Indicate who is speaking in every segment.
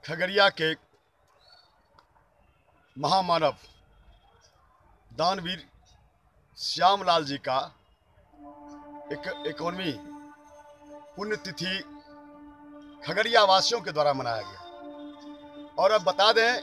Speaker 1: खगड़िया के महामानव दानवीर श्यामलाल जी का 51वीं पुण्यतिथि खगड़िया वासियों के द्वारा मनाया गया। और अब बता दें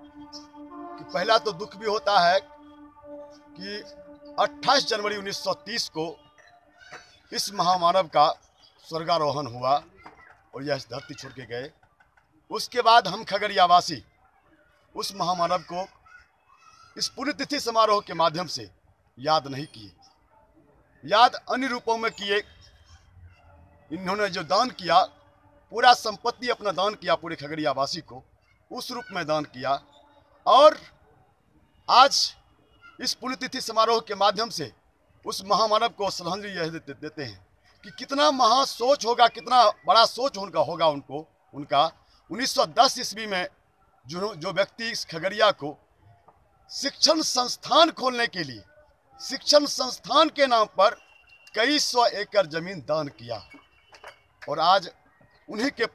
Speaker 1: कि पहला तो दुख भी होता है कि 28 जनवरी 1930 को इस महामानव का स्वर्गारोहण हुआ और यह इस धरती छोड़ के गए। उसके बाद हम खगड़ियावासी उस महामानव को इस पुण्यतिथि समारोह के माध्यम से याद नहीं किए, याद अन्य रूपों में किए। इन्होंने जो दान किया, पूरा संपत्ति अपना दान किया पूरे खगड़ियावासी को, उस रूप में दान किया। और आज इस पुण्यतिथि समारोह के माध्यम से उस महामानव को श्रद्धांजलि यह देते हैं कि कितना महासोच होगा, कितना बड़ा सोच उनका होगा। उनका 1910 ईस्वी में जो व्यक्ति इस खगड़िया को शिक्षण संस्थान खोलने के लिए, शिक्षण संस्थान के नाम पर कई सौ एकड़ जमीन दान किया। और आज उन्हीं के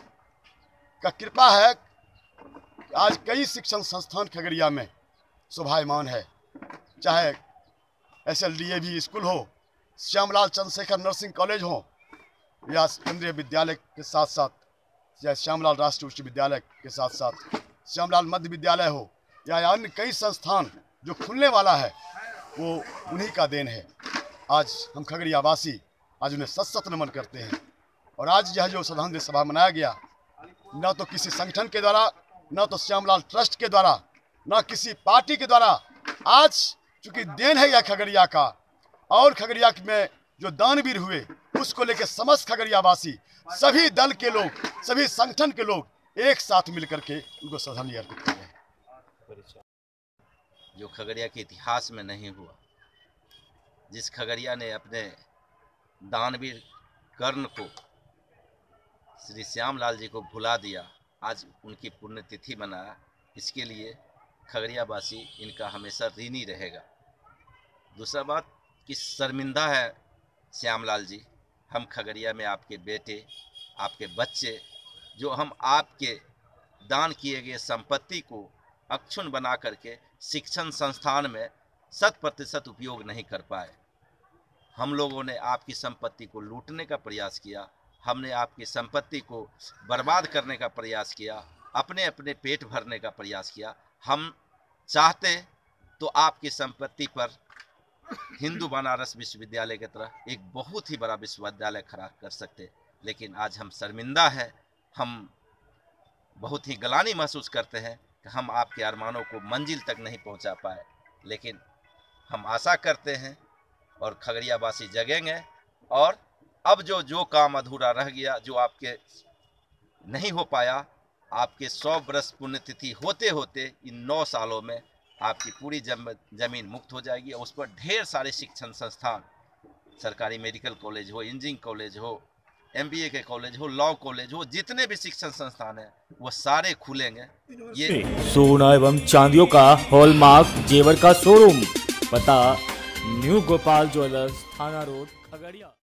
Speaker 1: का कृपा है कि आज कई शिक्षण संस्थान खगड़िया में शोभायमान है, चाहे SLDAV स्कूल हो, श्यामलाल चंद्रशेखर नर्सिंग कॉलेज हो, या केंद्रीय विद्यालय के साथ साथ या श्यामलाल राष्ट्रीय उच्च विद्यालय के साथ साथ श्यामलाल मध्य विद्यालय हो, या अन्य कई संस्थान जो खुलने वाला है, वो उन्हीं का देन है। आज हम खगड़ियावासी आज उन्हें सत नमन करते हैं। और आज यह जो श्रद्धांजलि सभा मनाया गया, न तो किसी संगठन के द्वारा, न तो श्यामलाल ट्रस्ट के द्वारा, न किसी पार्टी के द्वारा, आज चूंकि देन है यह खगड़िया का, और खगड़िया में जो दानवीर हुए उसको लेकर समस्त खगड़ियावासी, सभी दल के लोग, सभी संगठन के लोग एक साथ मिलकर के उनको श्रद्धांजलि अर्पित कर रहे हैं।
Speaker 2: जो खगड़िया के इतिहास में नहीं हुआ, जिस खगड़िया ने अपने दानवीर कर्ण को, श्री श्यामलाल जी को भुला दिया, आज उनकी पुण्यतिथि मनाया, इसके लिए खगड़ियावासी इनका हमेशा ऋणी रहेगा। दूसरा बात कि शर्मिंदा है श्यामलाल जी, हम खगड़िया में आपके बेटे, आपके बच्चे, जो हम आपके दान किए गए संपत्ति को अक्षुण्ण बना करके शिक्षण संस्थान में 100% उपयोग नहीं कर पाए। हम लोगों ने आपकी संपत्ति को लूटने का प्रयास किया, हमने आपकी संपत्ति को बर्बाद करने का प्रयास किया, अपने अपने पेट भरने का प्रयास किया। हम चाहते तो आपकी संपत्ति पर हिंदू बनारस विश्वविद्यालय की तरह एक बहुत ही बड़ा विश्वविद्यालय खड़ा कर सकते, लेकिन आज हम शर्मिंदा हैं। हम बहुत ही ग्लानि महसूस करते हैं कि हम आपके अरमानों को मंजिल तक नहीं पहुंचा पाए, लेकिन हम आशा करते हैं और खगड़ियावासी जगेंगे। और अब जो काम अधूरा रह गया, जो आपके नहीं हो पाया, आपके 100 वर्ष पुण्यतिथि होते होते इन 9 सालों में आपकी पूरी जमीन मुक्त हो जाएगी। और उस पर ढेर सारे शिक्षण संस्थान, सरकारी मेडिकल कॉलेज हो, इंजीनियरिंग कॉलेज हो, MBA के कॉलेज हो, लॉ कॉलेज हो, जितने भी शिक्षण संस्थान हैं वो सारे खुलेंगे। ये
Speaker 3: सोना एवं चांदियों का हॉलमार्क जेवर का शोरूम, पता न्यू गोपाल ज्वेलर्स, थाना रोड, खगड़िया।